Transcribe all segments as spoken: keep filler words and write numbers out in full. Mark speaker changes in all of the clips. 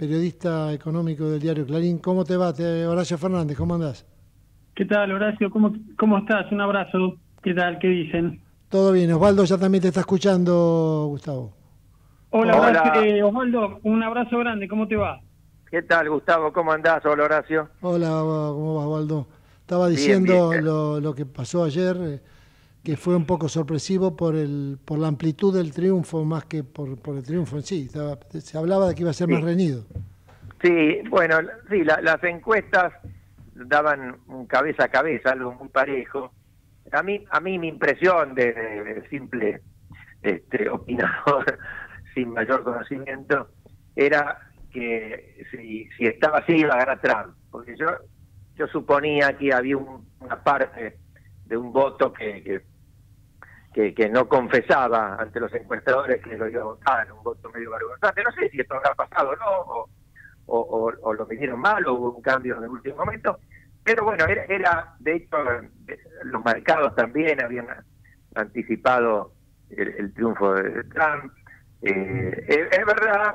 Speaker 1: periodista económico del diario Clarín. ¿Cómo te va, te, Horacio Fernández? ¿Cómo andás?
Speaker 2: ¿Qué tal, Horacio? ¿Cómo, cómo estás? Un abrazo. ¿Qué tal? ¿Qué dicen?
Speaker 1: Todo bien. Osvaldo ya también te está escuchando, Gustavo.
Speaker 2: Hola, Horacio.
Speaker 3: Hola,
Speaker 2: Eh, Osvaldo, un abrazo grande. ¿Cómo te va?
Speaker 3: ¿qué tal, Gustavo? ¿Cómo andás? Hola, Horacio.
Speaker 1: Hola, ¿cómo vas, Osvaldo? Estaba
Speaker 3: Bien, bien.
Speaker 1: diciendo lo, lo que pasó ayer, eh, que fue un poco sorpresivo por el por la amplitud del triunfo más que por, por el triunfo en sí. Estaba, se hablaba de que iba a ser más
Speaker 3: Sí,
Speaker 1: reñido.
Speaker 3: sí, bueno, sí, la- las encuestas daban un cabeza a cabeza, algo muy parejo. A mí, a mí mi impresión de, de- de simple este, opinador sin mayor conocimiento era que si, si estaba así iba a ganar Trump, porque yo yo suponía que había un- una parte de un voto que, que que, que no confesaba ante los encuestadores que lo iba a votar, un voto medio vergonzante. No sé si esto habrá pasado o no, o, o, o, o lo vinieron mal, o hubo un cambio en el último momento, pero bueno, era, era de hecho, los mercados también habían anticipado el, el triunfo de Trump. Eh, es, es verdad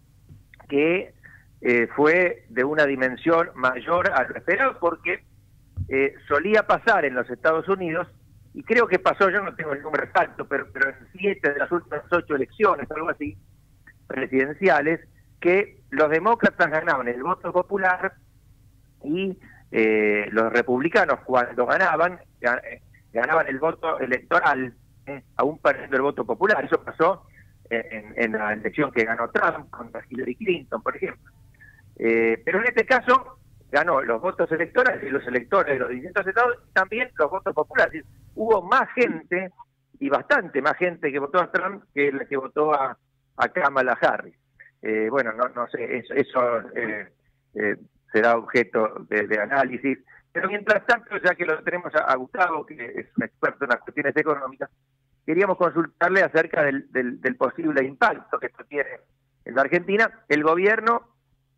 Speaker 3: que eh, fue de una dimensión mayor a lo esperado, porque eh, solía pasar en los Estados Unidos, y creo que pasó, yo no tengo el número exacto, pero, pero en siete de las últimas ocho elecciones, algo así, presidenciales, que los demócratas ganaban el voto popular y eh, los republicanos, cuando ganaban, ganaban el voto electoral, eh, aún perdiendo el voto popular. Eso pasó en, en la elección que ganó Trump contra Hillary Clinton, por ejemplo. Eh, pero en este caso ganó los votos electorales y los electores de los distintos estados, y también los votos populares. Hubo más gente, y bastante más gente que votó a Trump que la que votó a, a Kamala Harris. Eh, bueno, no, no sé, eso, eso eh, eh, será objeto de, de análisis. Pero mientras tanto, ya que lo tenemos a, a Gustavo, que es un experto en las cuestiones económicas, queríamos consultarle acerca del, del, del posible impacto que esto tiene en la Argentina. El gobierno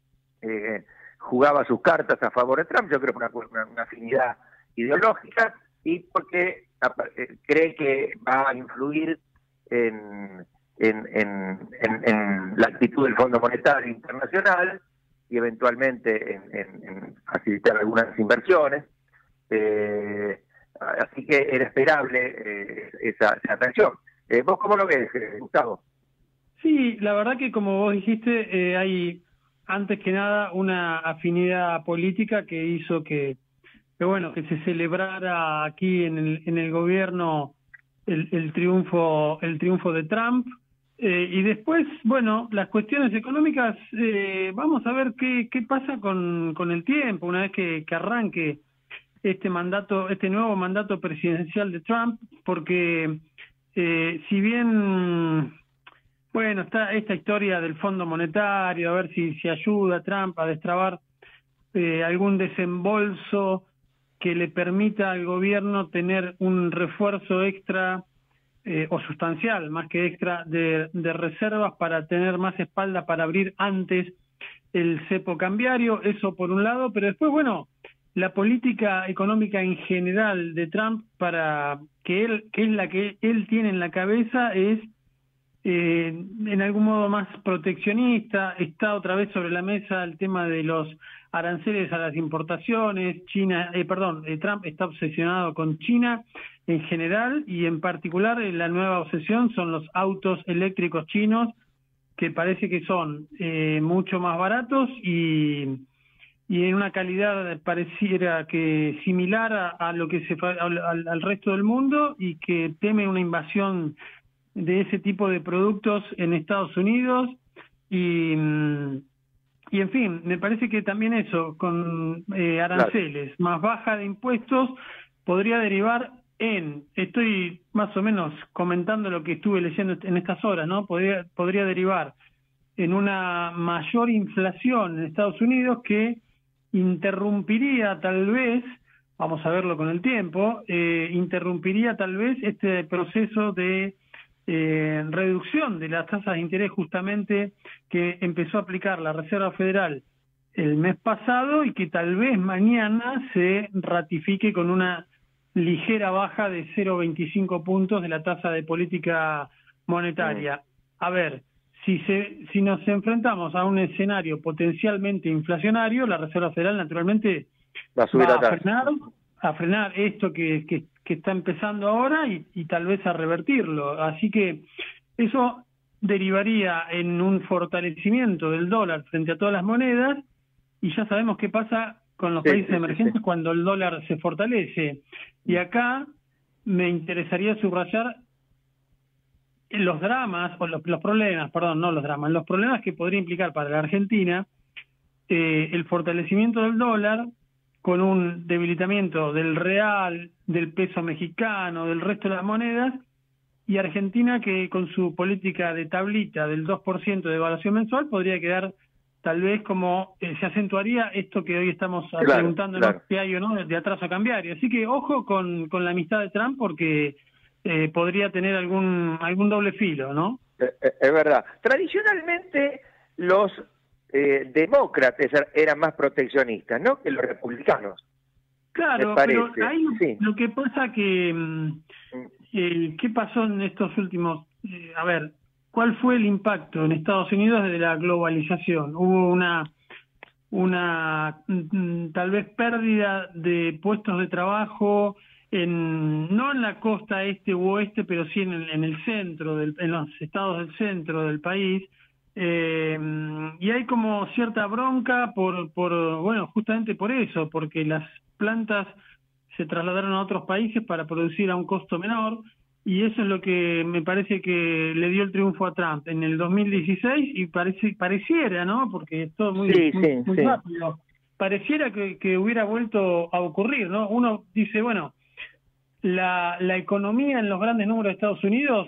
Speaker 3: eh, jugaba sus cartas a favor de Trump, yo creo que una, una, una afinidad ideológica, y porque eh, cree que va a influir en, en, en, en, en la actitud del Fondo Monetario Internacional y eventualmente en, en, en facilitar algunas inversiones. Eh, así que era esperable eh, esa, esa atracción. Eh, ¿Vos cómo lo ves, Gustavo?
Speaker 2: Sí, la verdad que como vos dijiste, eh, hay antes que nada una afinidad política que hizo que, que bueno, que se celebrara aquí en el, en el gobierno el, el triunfo, el triunfo de Trump. Eh, y después, bueno, las cuestiones económicas, eh, vamos a ver qué, qué pasa con, con el tiempo, una vez que, que arranque este mandato, este nuevo mandato presidencial de Trump, porque eh, si bien, bueno, está esta historia del Fondo Monetario, a ver si, si ayuda a Trump a destrabar eh, algún desembolso que le permita al gobierno tener un refuerzo extra eh, o sustancial, más que extra, de, de reservas para tener más espalda para abrir antes el cepo cambiario, eso por un lado, pero después, bueno, la política económica en general de Trump, para que él, que es la que él tiene en la cabeza, es eh, en algún modo más proteccionista. Está otra vez sobre la mesa el tema de los aranceles a las importaciones. China, eh, perdón, eh, Trump está obsesionado con China en general, y en particular eh, la nueva obsesión son los autos eléctricos chinos, que parece que son eh, mucho más baratos y y en una calidad pareciera que similar a, a lo que se fa, al, al resto del mundo, y que teme una invasión de ese tipo de productos en Estados Unidos. Y, y en fin, me parece que también eso, con eh, aranceles, claro, más baja de impuestos, podría derivar en, estoy más o menos comentando lo que estuve leyendo en estas horas, ¿no? Podría, podría derivar en una mayor inflación en Estados Unidos, que interrumpiría tal vez, vamos a verlo con el tiempo, eh, interrumpiría tal vez este proceso de eh, reducción de las tasas de interés justamente que empezó a aplicar la Reserva Federal el mes pasado, y que tal vez mañana se ratifique con una ligera baja de cero coma veinticinco puntos de la tasa de política monetaria. A ver, si se si nos enfrentamos a un escenario potencialmente inflacionario, la Reserva Federal naturalmente
Speaker 3: va a, subir
Speaker 2: va
Speaker 3: a
Speaker 2: a frenar a frenar esto que, que, que está empezando ahora y, y tal vez a revertirlo. Así que eso derivaría en un fortalecimiento del dólar frente a todas las monedas, y ya sabemos qué pasa con los
Speaker 3: sí,
Speaker 2: países
Speaker 3: sí,
Speaker 2: emergentes
Speaker 3: sí.
Speaker 2: cuando el dólar se fortalece. Y acá me interesaría subrayar los dramas, o los, los problemas, perdón, no los dramas, los problemas que podría implicar para la Argentina eh, el fortalecimiento del dólar con un debilitamiento del real, del peso mexicano, del resto de las monedas, y Argentina que con su política de tablita del dos por ciento de devaluación mensual podría quedar tal vez como eh, se acentuaría esto que hoy estamos
Speaker 3: claro,
Speaker 2: preguntándonos
Speaker 3: claro.
Speaker 2: qué hay o no de atraso cambiario. Así que ojo con, con la amistad de Trump porque eh, podría tener algún algún doble filo, ¿no?
Speaker 3: Es, es verdad. Tradicionalmente los eh, demócratas eran más proteccionistas, ¿no?, que los republicanos.
Speaker 2: Claro, pero ahí sí. Lo que pasa que eh, ¿qué pasó en estos últimos? Eh, a ver, ¿cuál fue el impacto en Estados Unidos de la globalización? Hubo una una tal vez pérdida de puestos de trabajo en no en la costa este u oeste, pero sí en el, en el centro, del, en los estados del centro del país. Eh, y hay como cierta bronca por, por, bueno, justamente por eso, porque las plantas se trasladaron a otros países para producir a un costo menor, y eso es lo que me parece que le dio el triunfo a Trump en el dos mil dieciséis, y parece pareciera, ¿no? Porque es todo muy,
Speaker 3: sí,
Speaker 2: muy,
Speaker 3: sí,
Speaker 2: muy
Speaker 3: sí.
Speaker 2: rápido, pareciera que, que hubiera vuelto a ocurrir, ¿no? Uno dice, bueno, la, la economía en los grandes números de Estados Unidos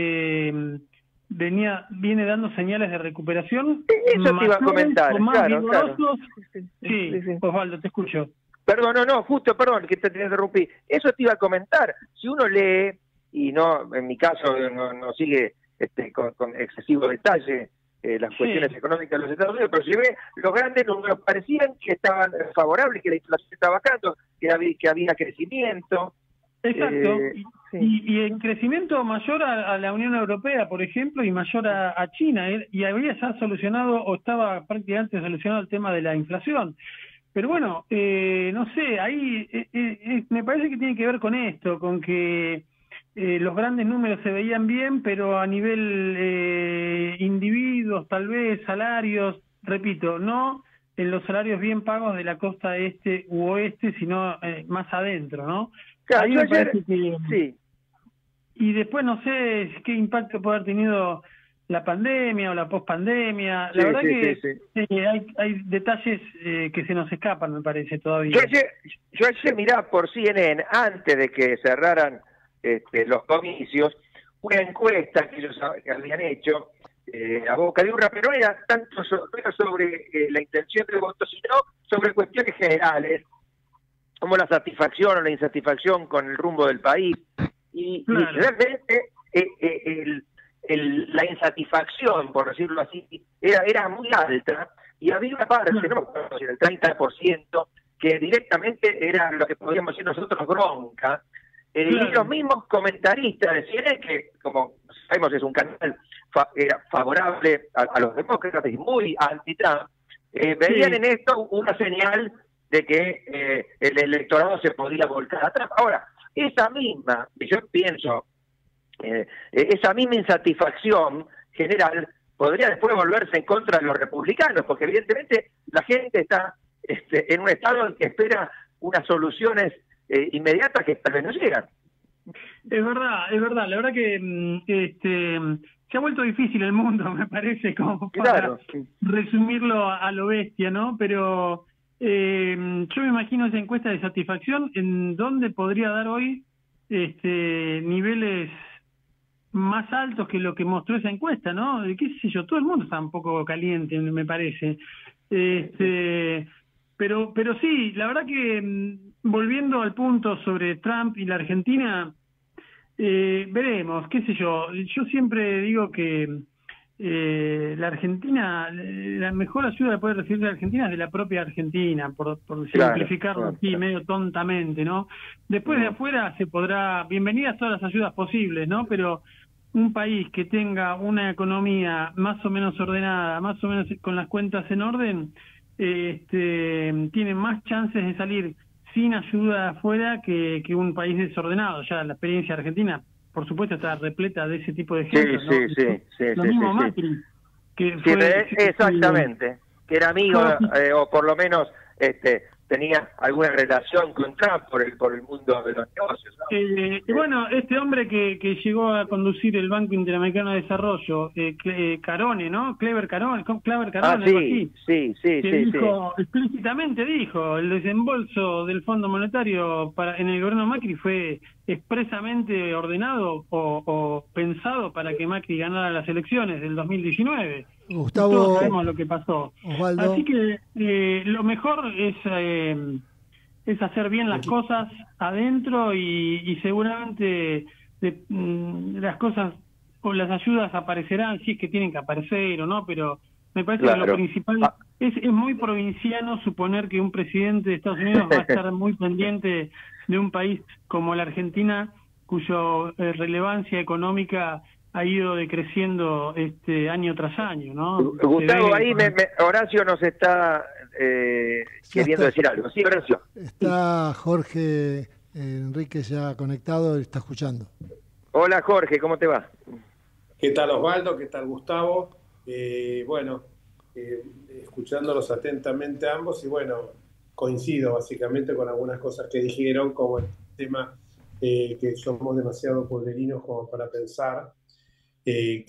Speaker 2: eh, venía viene dando señales de recuperación.
Speaker 3: Eso te iba a comentar,
Speaker 2: o más
Speaker 3: claro, claro.
Speaker 2: Sí, sí, sí, Osvaldo, te escucho.
Speaker 3: Perdón, no, no, justo, perdón, que te interrumpí. Eso te iba a comentar. Si uno lee, y no, en mi caso, no, no sigue este, con, con excesivo detalle eh, las cuestiones sí. económicas de los Estados Unidos, pero si ve, los grandes números parecían que estaban favorables, que la inflación estaba bajando, que había, que había crecimiento.
Speaker 2: Exacto,
Speaker 3: Eh,
Speaker 2: y,
Speaker 3: sí.
Speaker 2: y, y en crecimiento mayor a, a la Unión Europea, por ejemplo, y mayor a, a China, ¿eh? Y había ya solucionado, o estaba prácticamente solucionado el tema de la inflación. Pero bueno, eh, no sé, ahí eh, eh, me parece que tiene que ver con esto, con que eh, los grandes números se veían bien, pero a nivel eh, individuos, tal vez, salarios, repito, no en los salarios bien pagos de la costa este u oeste, sino eh, más adentro, ¿no?
Speaker 3: Claro,
Speaker 2: ahí
Speaker 3: yo
Speaker 2: me
Speaker 3: ayer,
Speaker 2: parece que...
Speaker 3: sí.
Speaker 2: Y después no sé qué impacto puede haber tenido la pandemia o la pospandemia. La
Speaker 3: sí,
Speaker 2: verdad
Speaker 3: sí,
Speaker 2: que
Speaker 3: sí, sí.
Speaker 2: Eh, hay, hay detalles eh, que se nos escapan, me parece, todavía.
Speaker 3: Yo ayer, yo ayer mirá por C N N, antes de que cerraran este, los comicios, una encuesta que ellos habían hecho eh, a boca de urna, pero no era tanto so, no era sobre eh, la intención de voto, sino sobre cuestiones generales, como la satisfacción o la insatisfacción con el rumbo del país. Y, claro. y realmente eh, eh, el, el, la insatisfacción, por decirlo así, era, era muy alta, y había una parte, no me acuerdo si era el treinta por ciento, que directamente era lo que podríamos decir nosotros bronca. Eh, claro. Y los mismos comentaristas decían que, como sabemos, es un canal fa era favorable a, a los demócratas y muy anti-Trump, eh, veían sí. en esto una señal de que eh, el electorado se podía volcar atrás. Ahora, esa misma, yo pienso, eh, esa misma insatisfacción general podría después volverse en contra de los republicanos, porque evidentemente la gente está este, en un estado en que espera unas soluciones eh, inmediatas que tal vez no llegan.
Speaker 2: Es verdad, es verdad. La verdad que este, se ha vuelto difícil el mundo, me parece, como para claro, sí. resumirlo a lo bestia, ¿no? Pero eh, yo me imagino esa encuesta de satisfacción en donde podría dar hoy este, niveles más altos que lo que mostró esa encuesta, ¿no? Qué sé yo, todo el mundo está un poco caliente, me parece. Este, pero, pero sí, la verdad que volviendo al punto sobre Trump y la Argentina, eh, veremos, qué sé yo. Yo siempre digo que eh, la Argentina, la mejor ayuda que puede recibir la Argentina es de la propia Argentina, por, por claro, simplificarlo claro, así, claro. medio tontamente, ¿no? Después uh-huh. de afuera se podrá, bienvenidas todas las ayudas posibles, ¿no? Pero un país que tenga una economía más o menos ordenada, más o menos con las cuentas en orden, este, tiene más chances de salir sin ayuda de afuera que, que un país desordenado. Ya la experiencia argentina, por supuesto, está repleta de ese tipo de
Speaker 3: Sí,
Speaker 2: ejemplos, ¿no?
Speaker 3: sí, sí, sí,
Speaker 2: Lo
Speaker 3: sí,
Speaker 2: mismo
Speaker 3: sí, sí.
Speaker 2: Macri, que
Speaker 3: Sí,
Speaker 2: fue...
Speaker 3: pero exactamente, que era amigo,
Speaker 2: fue
Speaker 3: eh, o por lo menos este tenía alguna relación con Trump por el por el mundo de los negocios, ¿no?
Speaker 2: Eh, y
Speaker 3: Eh,
Speaker 2: bueno, este hombre que, que llegó a conducir el Banco Interamericano de Desarrollo, eh, Cle- Carone, ¿no? Clever Carone, Clever
Speaker 3: ah,
Speaker 2: Carone, algo
Speaker 3: sí,
Speaker 2: así,
Speaker 3: sí, sí,
Speaker 2: que
Speaker 3: sí, sí.
Speaker 2: dijo, explícitamente dijo, el desembolso del Fondo Monetario para en el gobierno Macri fue expresamente ordenado o, o pensado para que Macri ganara las elecciones del dos mil diecinueve. Y todos
Speaker 1: Gustavo,
Speaker 2: sabemos lo que pasó. Así
Speaker 1: Osvaldo,
Speaker 2: que eh, lo mejor es... Eh, es hacer bien las cosas adentro y, y seguramente de, mm, las cosas o las ayudas aparecerán si es que tienen que aparecer o no, pero me parece que lo
Speaker 3: Claro.
Speaker 2: principal
Speaker 3: Ah,
Speaker 2: es, es muy provinciano suponer que un presidente de Estados Unidos va a estar muy pendiente de un país como la Argentina, cuya eh, relevancia económica ha ido decreciendo este año tras año, ¿no? Se
Speaker 3: Gustavo,
Speaker 2: ve
Speaker 3: ahí me, me- Horacio nos está eh,
Speaker 1: ya
Speaker 3: queriendo
Speaker 1: está,
Speaker 3: decir algo. Sí, Horacio.
Speaker 1: está Jorge eh, Enrique ya conectado y está escuchando.
Speaker 3: Hola Jorge, ¿cómo te va?
Speaker 4: ¿Qué tal Osvaldo? ¿Qué tal Gustavo? Eh, bueno, eh, escuchándolos atentamente a ambos y bueno, coincido básicamente con algunas cosas que dijeron, como el tema eh, que somos demasiado pueblerinos como para pensar eh,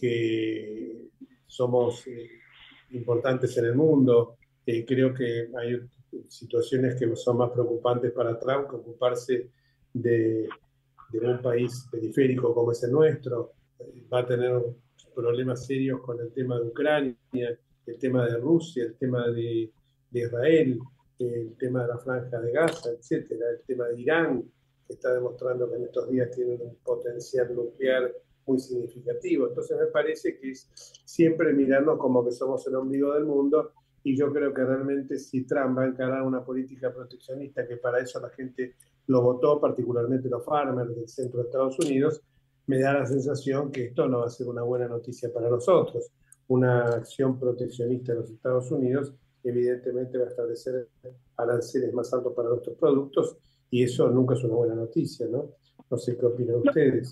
Speaker 4: que somos eh, importantes en el mundo. Eh, creo que hay situaciones que son más preocupantes para Trump que ocuparse de, de un país periférico como es el nuestro. Eh, va a tener problemas serios con el tema de Ucrania, el tema de Rusia, el tema de, de Israel, el tema de la Franja de Gaza, etcétera, el tema de Irán, que está demostrando que en estos días tiene un potencial nuclear muy significativo. Entonces me parece que es siempre mirarnos como que somos el ombligo del mundo, y yo creo que realmente si Trump va a encarar una política proteccionista, que para eso la gente lo votó, particularmente los farmers del centro de Estados Unidos, me da la sensación que esto no va a ser una buena noticia para nosotros. Una acción proteccionista de los Estados Unidos evidentemente va a establecer aranceles más altos para nuestros productos, y eso nunca es una buena noticia, ¿no? No sé qué opinan ustedes.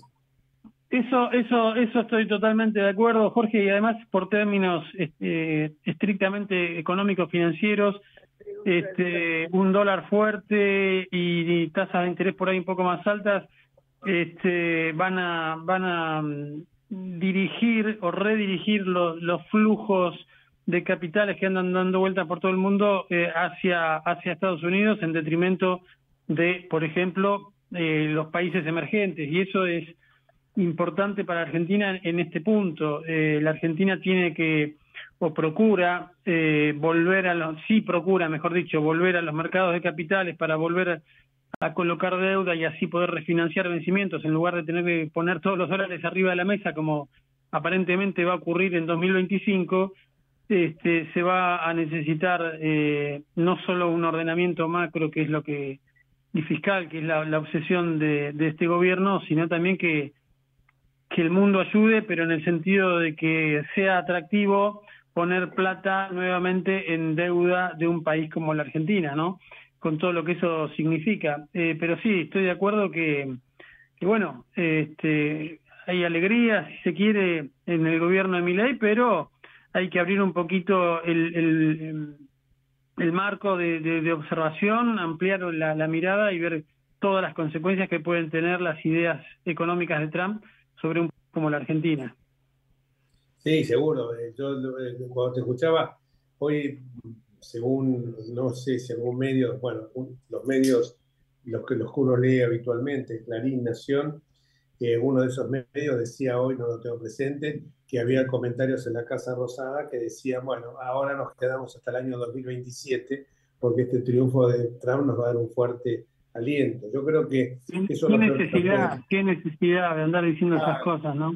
Speaker 2: Eso, eso, eso estoy totalmente de acuerdo, Jorge, y además por términos este, estrictamente económicos financieros, este, un dólar fuerte y, y tasas de interés por ahí un poco más altas, este, van a, van a mm, dirigir o redirigir los, los flujos de capitales que andan dando vueltas por todo el mundo eh, hacia, hacia Estados Unidos en detrimento de, por ejemplo, eh, los países emergentes, y eso es importante para Argentina en este punto. Eh, la Argentina tiene que, o procura, eh, volver a los, sí procura, mejor dicho, volver a los mercados de capitales para volver a, a colocar deuda y así poder refinanciar vencimientos en lugar de tener que poner todos los dólares arriba de la mesa como aparentemente va a ocurrir en dos mil veinticinco. Este, se va a necesitar eh, no solo un ordenamiento macro, que es lo que, y fiscal, que es la, la obsesión de, de este gobierno, sino también que que el mundo ayude, pero en el sentido de que sea atractivo poner plata nuevamente en deuda de un país como la Argentina, ¿no? Con todo lo que eso significa. Eh, pero sí, estoy de acuerdo que, que bueno, este, hay alegría, si se quiere, en el gobierno de Milei, pero hay que abrir un poquito el, el, el marco de, de, de observación, ampliar la, la mirada y ver todas las consecuencias que pueden tener las ideas económicas de Trump sobre un país como la Argentina.
Speaker 4: Sí, seguro. Eh, Yo eh, cuando te escuchaba, hoy, según, no sé si algún medio, bueno, un- los medios, los que, los que uno lee habitualmente, Clarín, Nación, eh, uno de esos medios decía hoy, no lo tengo presente, que había comentarios en la Casa Rosada que decían, bueno, ahora nos quedamos hasta el año dos mil veintisiete porque este triunfo de Trump nos va a dar un fuerte aliento. Yo creo que
Speaker 2: ¿Qué,
Speaker 4: eso es
Speaker 2: qué
Speaker 4: lo peor que nos puede...
Speaker 2: necesidad, qué necesidad de andar diciendo esas
Speaker 4: Ah,
Speaker 2: cosas, ¿no?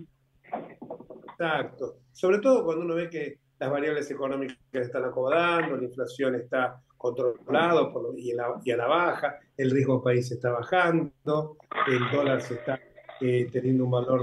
Speaker 4: exacto. Sobre todo cuando uno ve que las variables económicas están acomodando, la inflación está controlada por lo- y, a la, y a la baja, el riesgo país está bajando, el dólar se está eh, teniendo un valor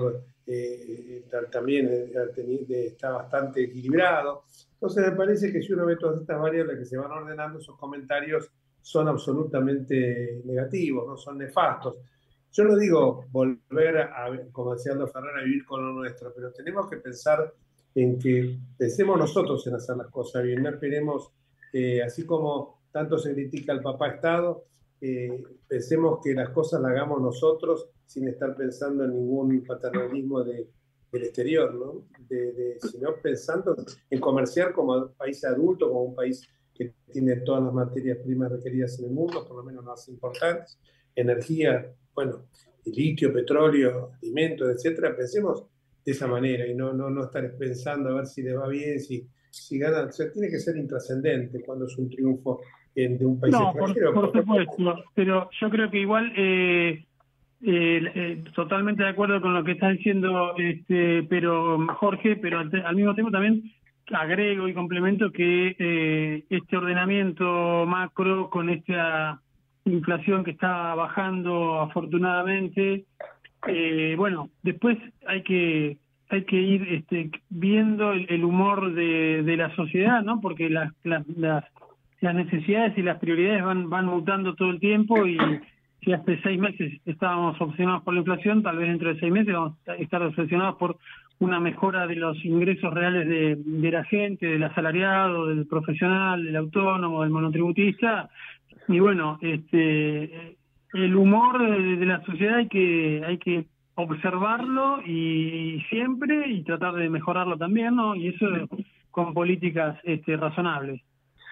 Speaker 4: eh, también está bastante equilibrado. Entonces me parece que si uno ve todas estas variables que se van ordenando, esos comentarios son absolutamente negativos, no son nefastos. Yo no digo volver a, como decía Aldo Ferrer, a vivir con lo nuestro, pero tenemos que pensar en que pensemos nosotros en hacer las cosas bien, no esperemos, eh, así como tanto se critica al papá Estado, eh, pensemos que las cosas las hagamos nosotros sin estar pensando en ningún paternalismo de, del exterior, ¿no? De, de, sino pensando en comerciar como país adulto, como un país que tiene todas las materias primas requeridas en el mundo, por lo menos las importantes, energía, bueno, litio, petróleo, alimentos, etcétera. Pensemos de esa manera y no, no, no estar pensando a ver si le va bien, si, si gana. O sea, tiene que ser intrascendente cuando es un triunfo en, de un país
Speaker 2: no,
Speaker 4: extranjero.
Speaker 2: Por, por supuesto, pero yo creo que igual, eh, eh, eh, totalmente de acuerdo con lo que estás diciendo, este, pero Jorge, pero al, al mismo tiempo también agrego y complemento que eh, este ordenamiento macro con esta inflación que está bajando afortunadamente, eh, bueno, después hay que hay que ir este, viendo el, el humor de, de la sociedad, ¿no? Porque las, las las las necesidades y las prioridades van van mutando todo el tiempo, y si hace seis meses estábamos obsesionados por la inflación, tal vez dentro de seis meses vamos a estar obsesionados por una mejora de los ingresos reales de, de la gente, del asalariado, del profesional, del autónomo, del monotributista. Y bueno, este el humor de, de la sociedad hay que hay que observarlo y, y siempre y tratar de mejorarlo también, ¿no? Y eso con políticas este, razonables.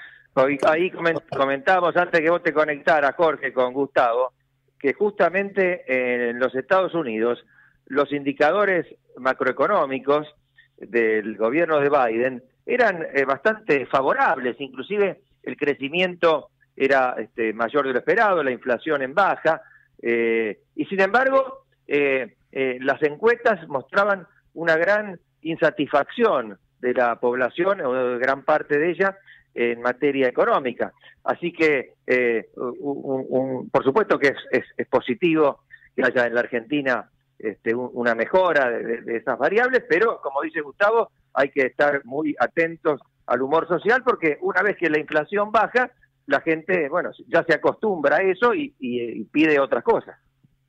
Speaker 3: Ahí comentábamos antes que vos te conectaras, Jorge, con Gustavo, que justamente en los Estados Unidos los indicadores macroeconómicos del gobierno de Biden eran eh, bastante favorables, inclusive el crecimiento era este, mayor de lo esperado, la inflación en baja, eh, y sin embargo eh, eh, las encuestas mostraban una gran insatisfacción de la población, o de gran parte de ella, en materia económica. Así que, eh, un, un, por supuesto que es, es, es positivo que haya en la Argentina este, un, una mejora de, de esas variables, pero, como dice Gustavo, hay que estar muy atentos al humor social, porque una vez que la inflación baja, la gente, bueno, ya se acostumbra a eso y, y, y pide otras cosas.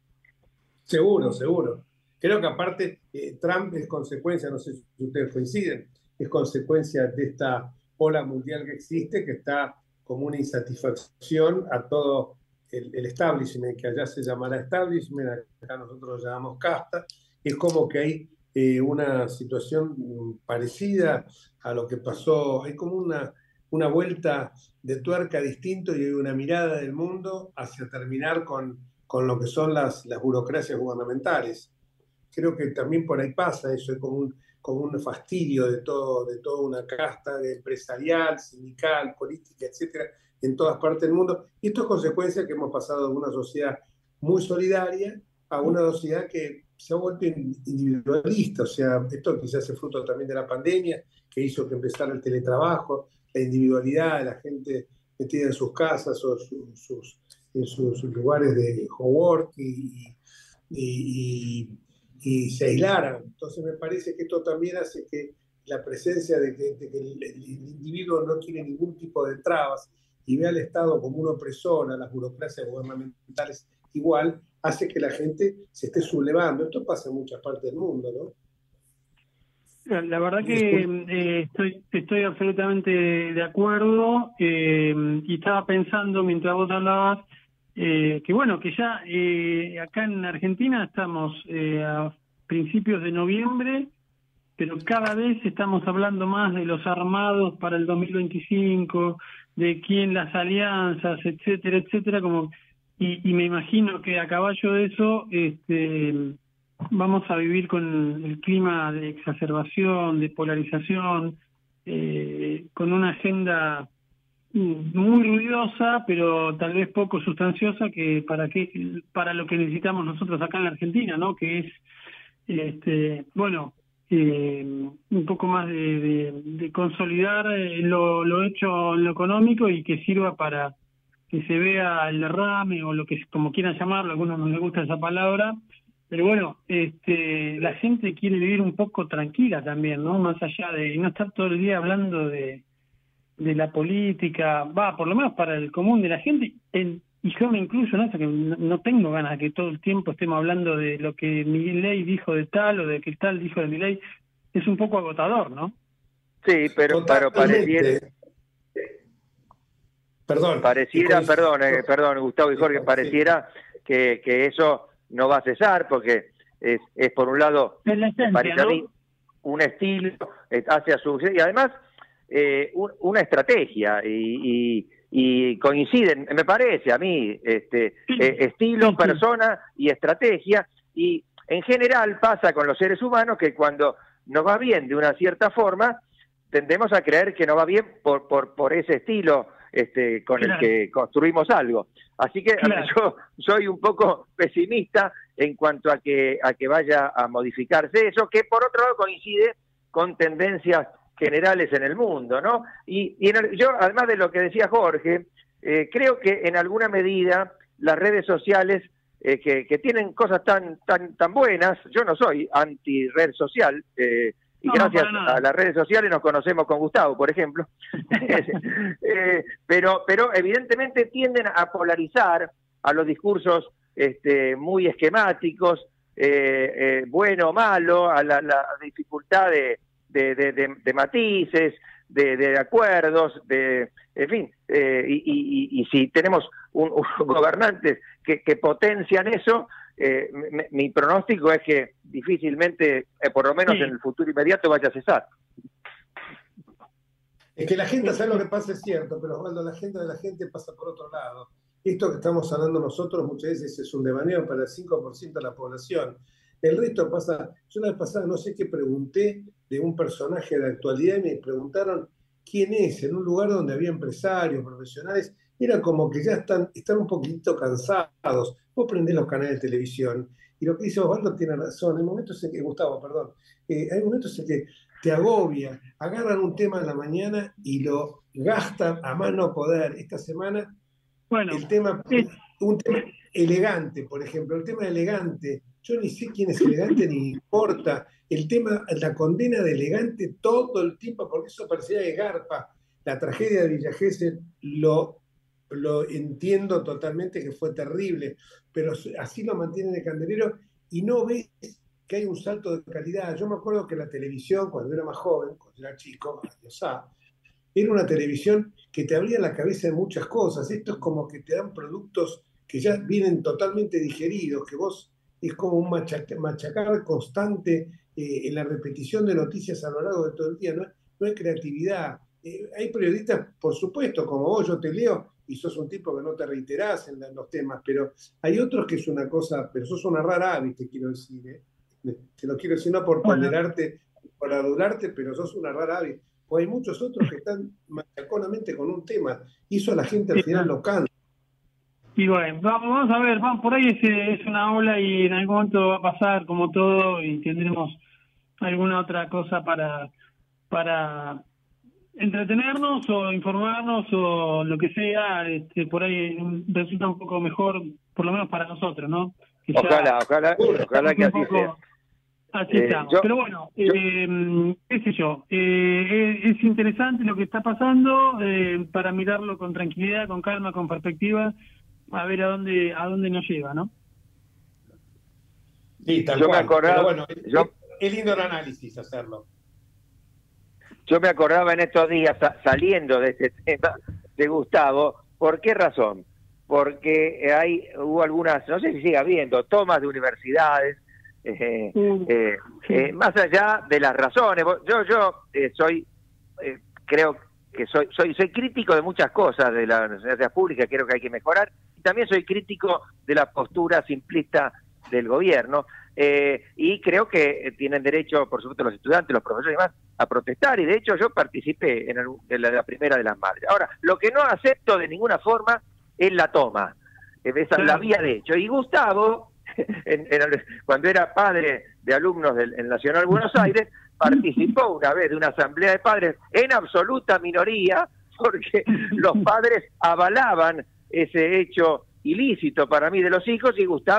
Speaker 4: Seguro, seguro. Creo que aparte, eh, Trump es consecuencia, no sé si ustedes coinciden, es consecuencia de esta ola mundial que existe, que está como una insatisfacción a todo el, el establishment, que allá se llamará establishment, acá nosotros lo llamamos casta. Es como que hay eh, una situación parecida a lo que pasó, hay como una, una vuelta de tuerca distinto y hay una mirada del mundo hacia terminar con, con lo que son las, las burocracias gubernamentales. Creo que también por ahí pasa eso, es como un como un fastidio de todo, de toda una casta de empresarial, sindical, política, etcétera, en todas partes del mundo. Y esto es consecuencia que hemos pasado de una sociedad muy solidaria a una sociedad que se ha vuelto individualista. O sea, esto quizás es fruto también de la pandemia, que hizo que empezara el teletrabajo, la individualidad de la gente metida en sus casas o sus, sus, en sus, sus lugares de homework y, y, y y se aislaran. Entonces me parece que esto también hace que la presencia de que, de que el, el individuo no tiene ningún tipo de trabas y ve al Estado como un opresor, a las burocracias gubernamentales igual, hace que la gente se esté sublevando. Esto pasa en muchas partes del mundo, ¿no?
Speaker 2: La verdad que eh, estoy, estoy absolutamente de acuerdo, eh, y estaba pensando mientras vos hablabas, Eh, que bueno, que ya eh, acá en Argentina estamos eh, a principios de noviembre, pero cada vez estamos hablando más de los armados para el dos mil veinticinco, de quién las alianzas, etcétera, etcétera, como y, y me imagino que a caballo de eso este, vamos a vivir con el clima de exacerbación, de polarización, eh, con una agenda muy ruidosa, pero tal vez poco sustanciosa, que para qué para lo que necesitamos nosotros acá en la Argentina, ¿no? Que es este bueno eh, un poco más de, de, de consolidar lo, lo hecho en lo económico y que sirva para que se vea el derrame o lo que como quieran llamarlo, a algunos no les gusta esa palabra, pero bueno, este, la gente quiere vivir un poco tranquila también, ¿no? Más allá de no estar todo el día hablando de, de la política, va, por lo menos para el común de la gente, el, y yo me incluyo en eso, que no, no tengo ganas de que todo el tiempo estemos hablando de lo que Milei dijo de tal o de que tal dijo de Milei. Es un poco agotador, ¿no?
Speaker 3: Sí, pero, pero pareciera...
Speaker 4: Perdón.
Speaker 3: Pareciera, perdón, eh, perdón, Gustavo y Jorge, pareciera que, que eso no va a cesar, porque es, es por un lado,
Speaker 2: es la esencia,
Speaker 3: parece a mí,
Speaker 2: ¿no?
Speaker 3: un estilo hacia su... Y además, eh, un, una estrategia, y, y, y coinciden, me parece a mí, este
Speaker 2: sí,
Speaker 3: eh, estilo,
Speaker 2: sí, sí.
Speaker 3: persona y estrategia, y en general pasa con los seres humanos que cuando nos va bien de una cierta forma, tendemos a creer que no va bien por, por, por ese estilo este, con
Speaker 2: claro.
Speaker 3: el que construimos algo. Así que
Speaker 2: claro.
Speaker 3: yo soy un poco pesimista en cuanto a que, a que vaya a modificarse eso, que por otro lado coincide con tendencias generales en el mundo, ¿no? Y, y en el, yo, además de lo que decía Jorge, eh, creo que en alguna medida las redes sociales eh, que, que tienen cosas tan, tan, tan buenas, yo no soy anti-red social, eh, y
Speaker 2: no,
Speaker 3: gracias
Speaker 2: a
Speaker 3: las redes sociales nos conocemos con Gustavo, por ejemplo, eh, pero, pero evidentemente tienden a polarizar a los discursos este, muy esquemáticos, eh, eh, bueno o malo, a la, la dificultad de, de, de, de, de matices, de, de acuerdos, de, en fin, eh, y, y, y si tenemos un, un gobernantes que, que potencian eso, Eh, mi, mi pronóstico es que difícilmente, eh, por lo menos sí. en el futuro inmediato, vaya a cesar.
Speaker 4: Es que la gente, sabe lo que pasa, es cierto, pero Osvaldo, la agenda de la gente pasa por otro lado. Esto que estamos hablando nosotros muchas veces es un devaneo para el cinco por ciento de la población. El resto pasa... Yo la vez pasada no sé qué pregunté de un personaje de actualidad y me preguntaron quién es, en un lugar donde había empresarios, profesionales. Era como que ya están, están un poquito cansados. Vos prendés los canales de televisión y lo que dice Osvaldo tiene razón. Hay momentos en que, Gustavo, perdón, eh, hay momentos en que te agobia, agarran un tema en la mañana y lo gastan a más no poder. Esta semana, bueno, el tema, es... un tema elegante, por ejemplo, el tema elegante, yo ni sé quién es elegante ni importa. El tema, la condena de elegante todo el tiempo, porque eso parecía de garpa. La tragedia de Villa Gesell lo... lo entiendo totalmente que fue terrible, pero así lo mantienen el candelero y no ves que hay un salto de calidad. Yo me acuerdo que la televisión, cuando era más joven, cuando era chico, años A, era una televisión que te abría la cabeza de muchas cosas. Esto es como que te dan productos que ya vienen totalmente digeridos, que vos es como un machacar, machacar constante eh, en la repetición de noticias a lo largo de todo el día. No, no hay creatividad. Eh, hay periodistas, por supuesto, como vos, yo te leo, y sos un tipo que no te reiterás en los temas, pero hay otros que es una cosa, pero sos una rara avis, te quiero decir, ¿eh? Te lo quiero decir no por ponderarte, por adularte, pero sos una rara avis. O hay muchos otros que están machaconamente con un tema, y eso a la gente al final lo cansa.
Speaker 2: Y bueno, vamos a ver, vamos, por ahí es, es una ola y en algún momento va a pasar como todo y tendremos alguna otra cosa para... para entretenernos o informarnos o lo que sea, este, por ahí resulta un poco mejor, por lo menos para nosotros, ¿no? Que
Speaker 3: ojalá, ojalá, ojalá que así sea.
Speaker 2: Así eh, estamos. Yo, Pero bueno, yo, eh, qué sé yo, eh, es, es interesante lo que está pasando eh, para mirarlo con tranquilidad, con calma, con perspectiva, a ver a dónde a dónde nos lleva, ¿no?
Speaker 4: Sí, tal
Speaker 3: yo
Speaker 4: cual.
Speaker 3: Me acordaba,
Speaker 4: Pero bueno,
Speaker 3: yo,
Speaker 4: es, es lindo el análisis hacerlo.
Speaker 3: Yo me acordaba en estos días, saliendo de este tema de Gustavo, ¿por qué razón? Porque hay hubo algunas, no sé si sigue habiendo, tomas de universidades, eh, eh, eh, más allá de las razones. Yo yo eh, soy, eh, creo que soy, soy soy crítico de muchas cosas de las universidades públicas, creo que hay que mejorar, y también soy crítico de la postura simplista del gobierno. Eh, y creo que tienen derecho, por supuesto, los estudiantes, los profesores y demás, a protestar, y de hecho yo participé en, el, en la, la primera de las marchas. Ahora, lo que no acepto de ninguna forma es la toma, esa sí. La vía de hecho. Y Gustavo, en, en el, cuando era padre de alumnos del en Nacional Buenos Aires, participó una vez de una asamblea de padres en absoluta minoría, porque los padres avalaban ese hecho ilícito para mí de los hijos, y Gustavo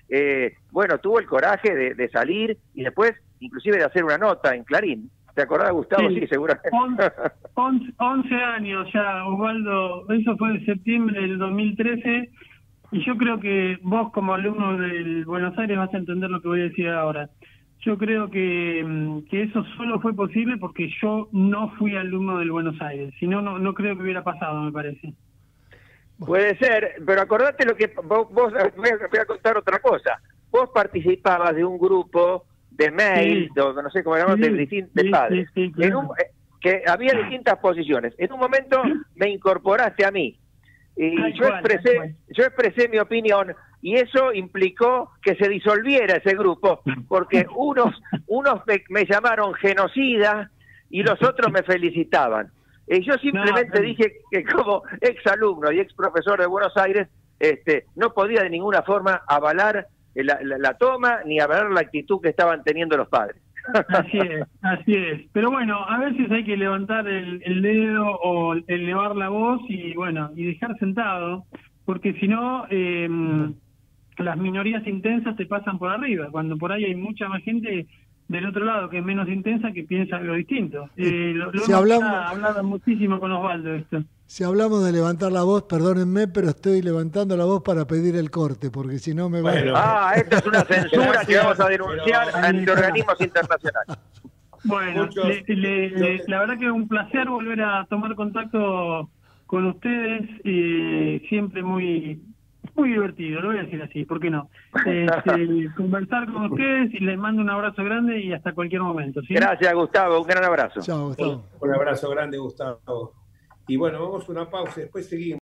Speaker 3: eh, bueno, tuvo el coraje de, de salir y después inclusive de hacer una nota en Clarín. ¿Te acordás, Gustavo? Sí, sí, seguramente.
Speaker 2: once años ya, Osvaldo, eso fue en septiembre del dos mil trece, y yo creo que vos como alumno del Buenos Aires vas a entender lo que voy a decir ahora. Yo creo que, que eso solo fue posible porque yo no fui alumno del Buenos Aires, si no, no, no creo que hubiera pasado, me parece.
Speaker 3: Puede ser, pero acordate lo que vos, vos voy, a, voy a contar otra cosa. Vos participabas de un grupo de mail, sí. o no sé cómo llamamos, sí, de, de, de sí, padres, sí, sí, claro. en un, que había distintas posiciones. En un momento me incorporaste a mí y ay, yo expresé, ay, yo expresé mi opinión y eso implicó que se disolviera ese grupo, porque unos, unos me, me llamaron genocida y los otros me felicitaban. Y yo simplemente no, dije que como exalumno y ex profesor de Buenos Aires, este, no podía de ninguna forma avalar la, la, la toma ni avalar la actitud que estaban teniendo los padres.
Speaker 2: Así es, así es. Pero bueno, a veces hay que levantar el, el dedo o elevar la voz y bueno, y dejar sentado, porque si no, eh, las minorías intensas te pasan por arriba, cuando por ahí hay mucha más gente del otro lado que es menos intensa que piensa algo distinto. Eh, lo, lo
Speaker 1: si
Speaker 2: hemos
Speaker 1: hablamos,
Speaker 2: hablado muchísimo con Osvaldo esto.
Speaker 1: Si hablamos de levantar la voz, perdónenme, pero estoy levantando la voz para pedir el corte, porque si no me va
Speaker 3: bueno. a... Ah, esta es una censura que vamos a denunciar pero... ante organismos internacionales.
Speaker 2: Bueno, le, le, le, la verdad que es un placer volver a tomar contacto con ustedes, eh, siempre muy... muy divertido, lo voy a decir así, ¿por qué no? Este, conversar con ustedes y les mando un abrazo grande y hasta cualquier momento. ¿sí?
Speaker 3: Gracias, Gustavo, un gran abrazo.
Speaker 1: Chao, Gustavo.
Speaker 4: Un, un abrazo grande, Gustavo. Y bueno, vamos a una pausa y después seguimos.